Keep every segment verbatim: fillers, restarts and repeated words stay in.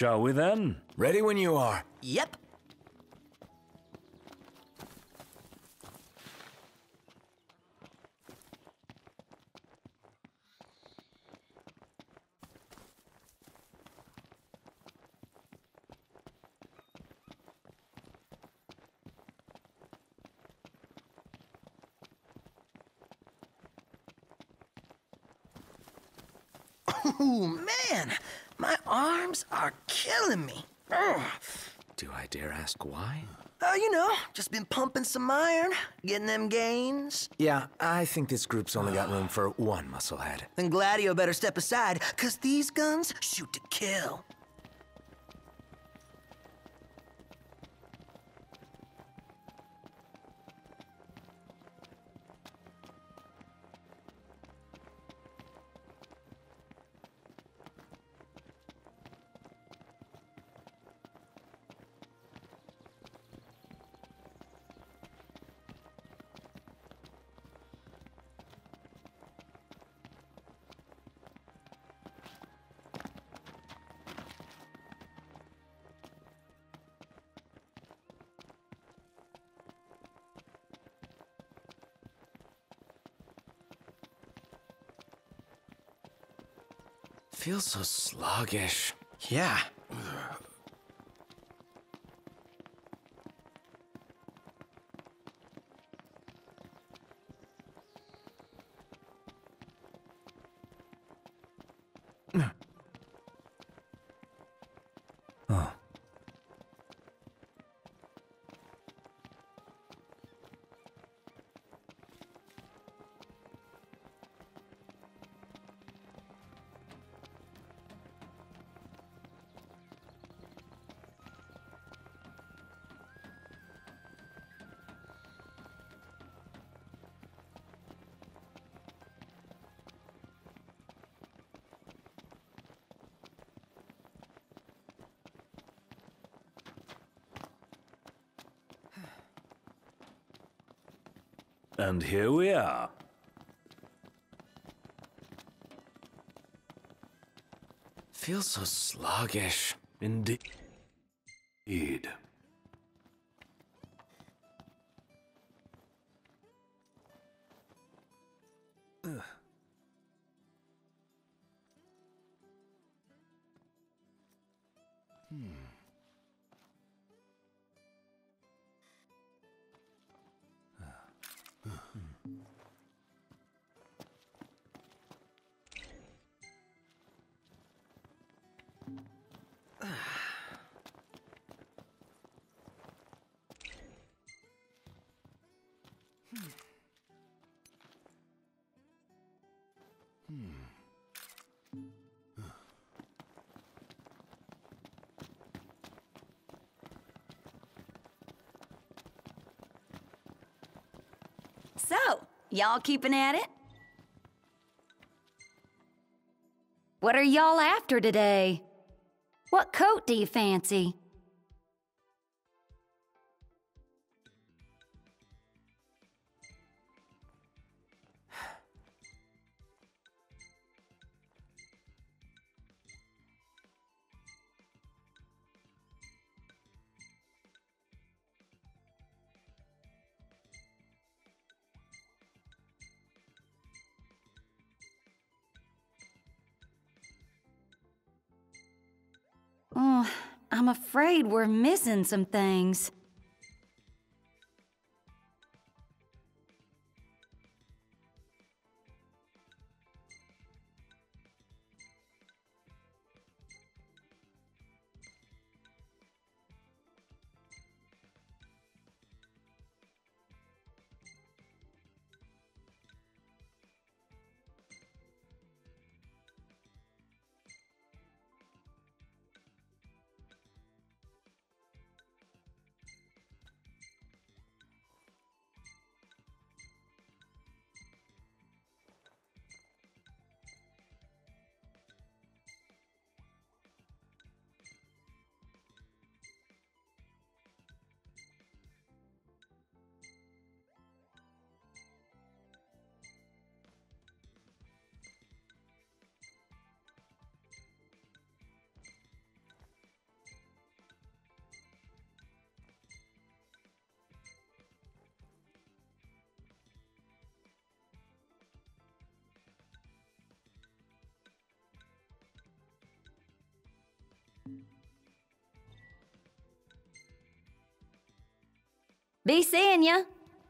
Shall we then? Ready when you are. Yep. Oh, man, my arms are killing me. Ugh. Do I dare ask why? Uh, you know, just been pumping some iron, getting them gains. Yeah, I think this group's only got room for one musclehead. Then Gladio better step aside, cause these guns shoot to kill. Feels so sluggish. Yeah. Oh. And here we are. Feels so sluggish. Indeed. So, y'all keeping at it? What are y'all after today? What coat do you fancy? Oh, I'm afraid we're missing some things. Be seeing ya.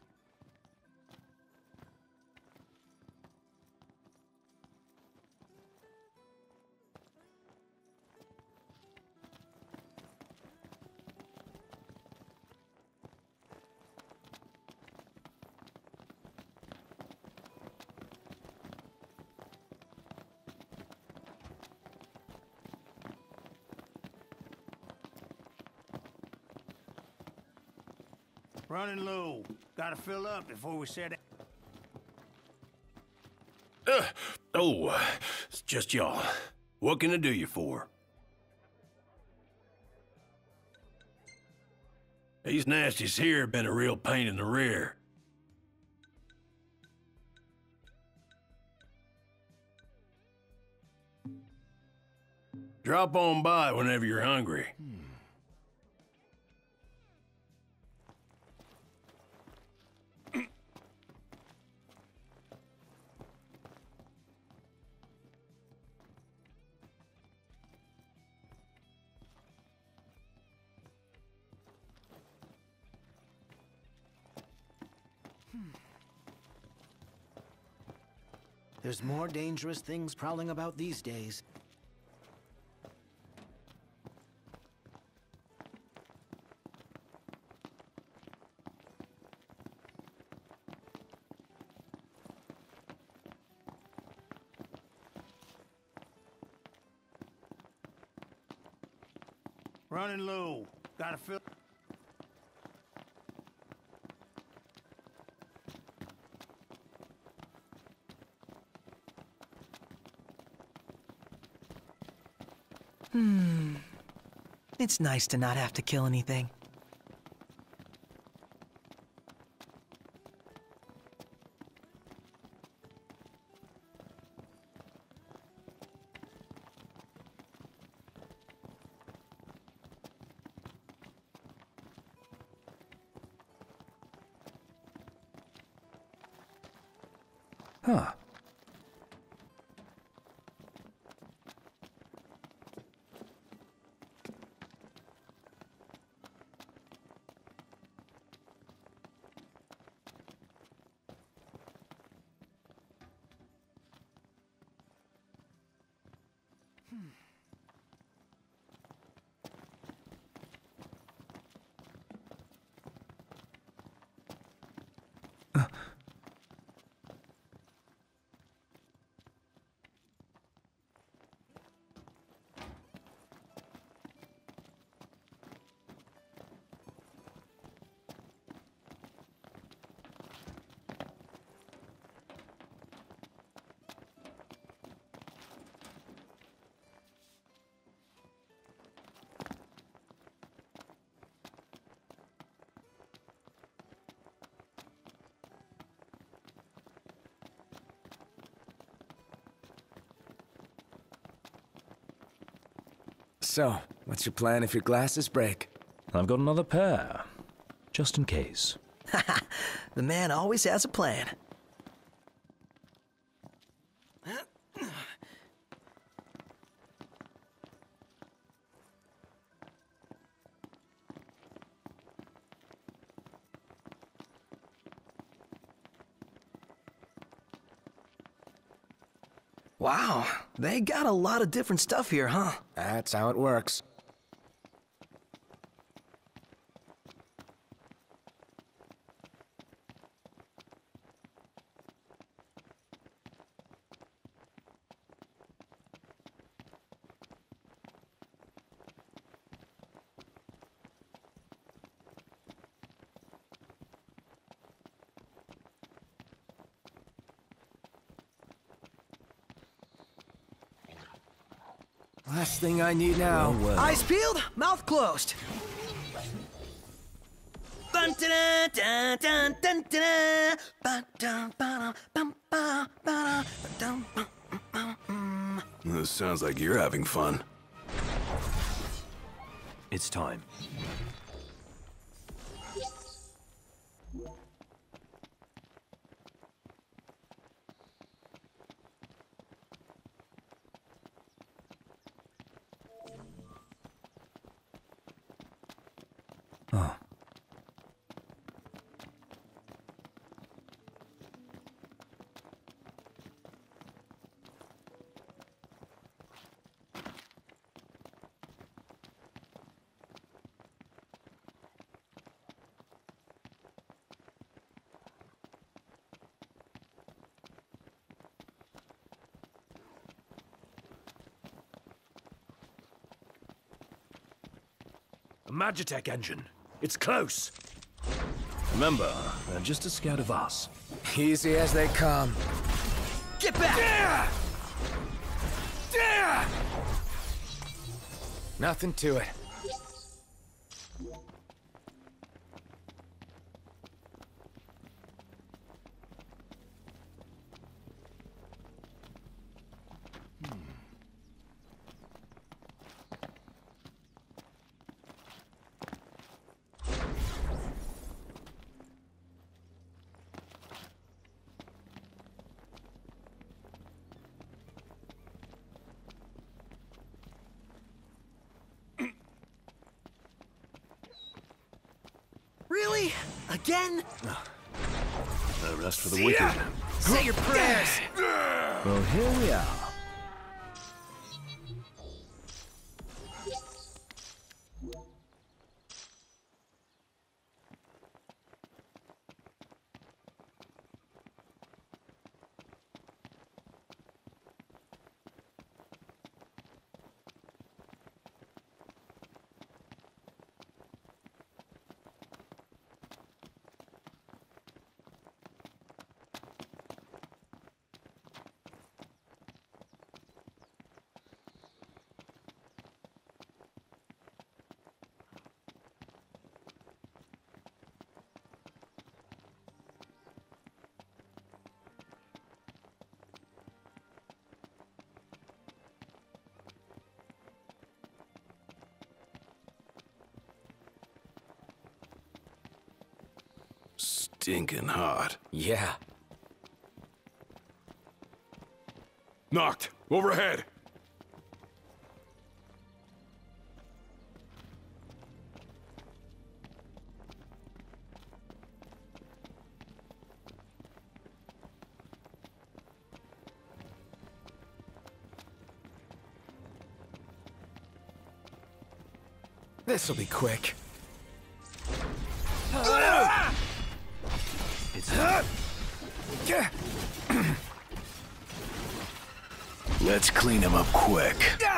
Running low. Gotta fill up before we set it. Uh, oh, it's just y'all. What can I do you for? These nasties here have been a real pain in the rear. Drop on by whenever you're hungry. There's more dangerous things prowling about these days. Running low. Gotta fill. Hmm. It's nice to not have to kill anything. Huh. So, what's your plan if your glasses break? I've got another pair, just in case. The man always has a plan. Wow, they got a lot of different stuff here, huh? That's how it works. Last thing I need now. Well, well. Eyes peeled, mouth closed. Bun, da, da, da, dun, da, da. Ba, da, ba, da, bum, ba, ba, da, dum, bum, bum, bum. This sounds like you're having fun. It's time. Oh. A Magitech engine. It's close. Remember, they're just a scared of us. Easy as they come. Get back! Yeah! Yeah! Nothing to it. Really? Again? No rest for the wicked. Say your prayers! Well, here we are. Stinking hot. Yeah. Knocked. Overhead. This'll be quick. Let's clean him up quick.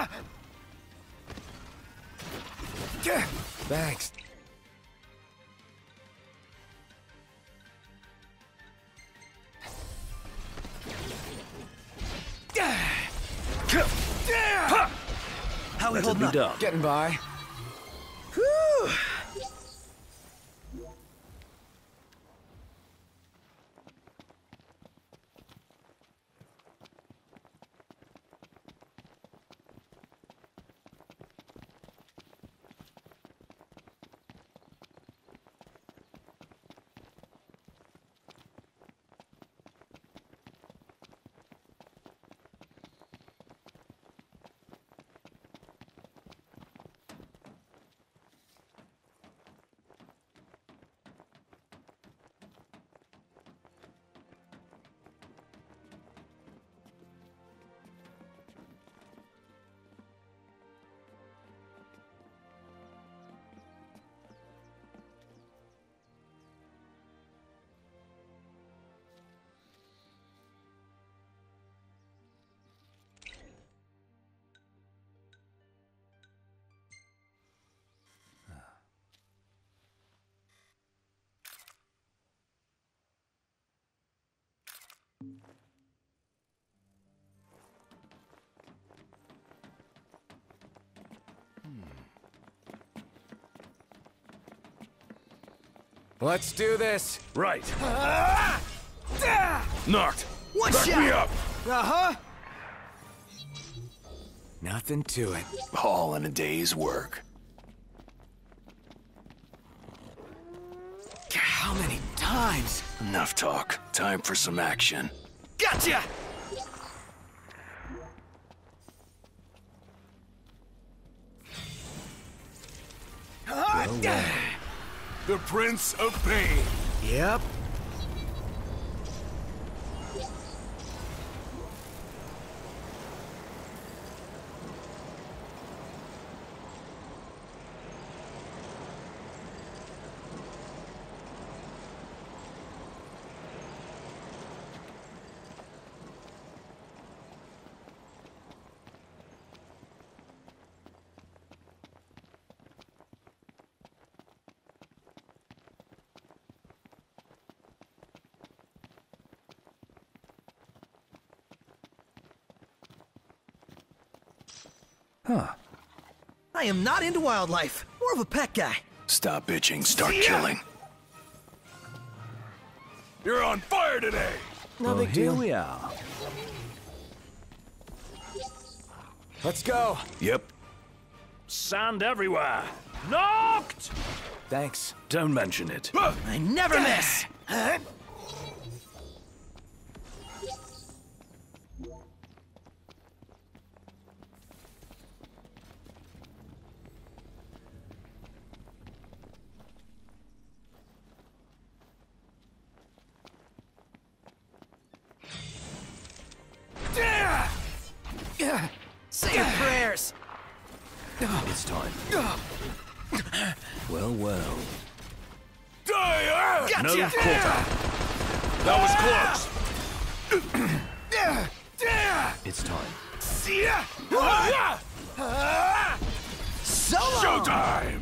Thanks. How we Let it holding be up? done. Getting by. Whew. Let's do this. Right. Knocked. One Back shot. me up. Uh-huh. Nothing to it. All in a day's work. How many times? Enough talk. Time for some action. Gotcha! The Prince of Pain. Yep. Huh. I am not into wildlife. More of a pet guy. Stop bitching, start killing. You're on fire today! No Well, big here deal. we are. Let's go. Yep. Sand everywhere. Knocked! Thanks. Don't mention it. I never miss. Say your prayers. It's time. Well, well. Gotcha. No quarter. That was close. It's time. Solo. Showtime!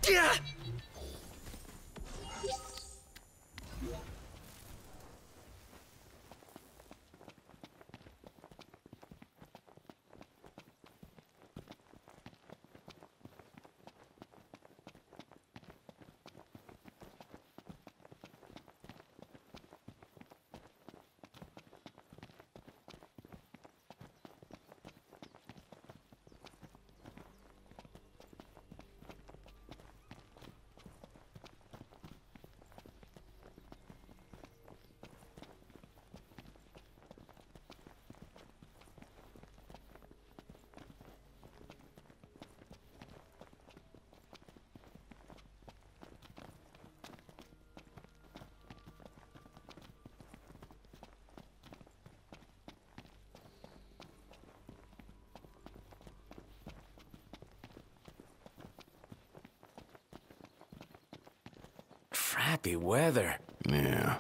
Crappy weather. Yeah.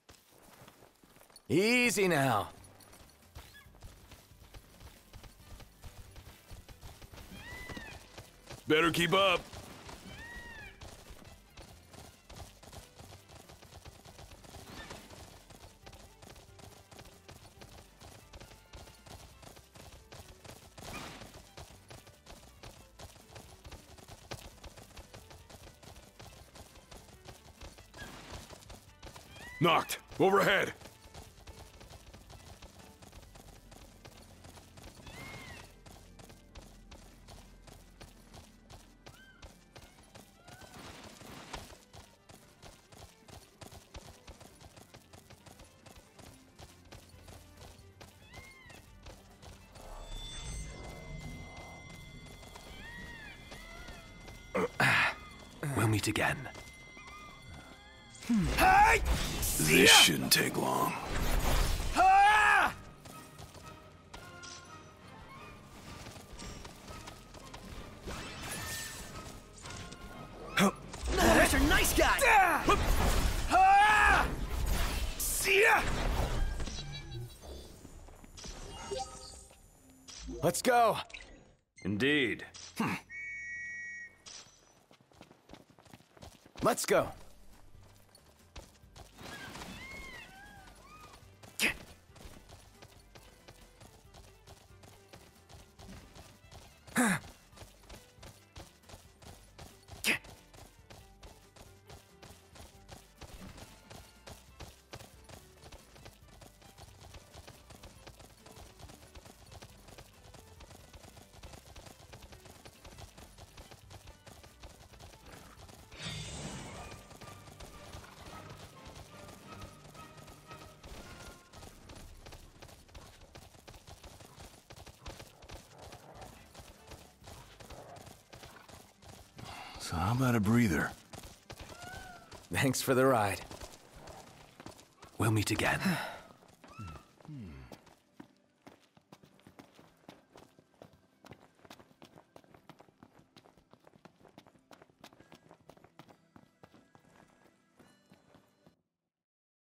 Easy now. Better keep up. Knocked. Overhead. We'll meet again. Hey! This shouldn't take long. Ah! Oh, that's a nice guy. Ah! See ya! Let's go. Indeed. Let's go. So how about a breather? Thanks for the ride. We'll meet again.